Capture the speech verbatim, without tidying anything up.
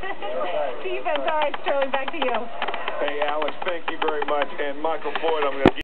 Defense, all right, Sterling, back to you. Hey, Alex, thank you very much. And Michael Floyd, I'm going to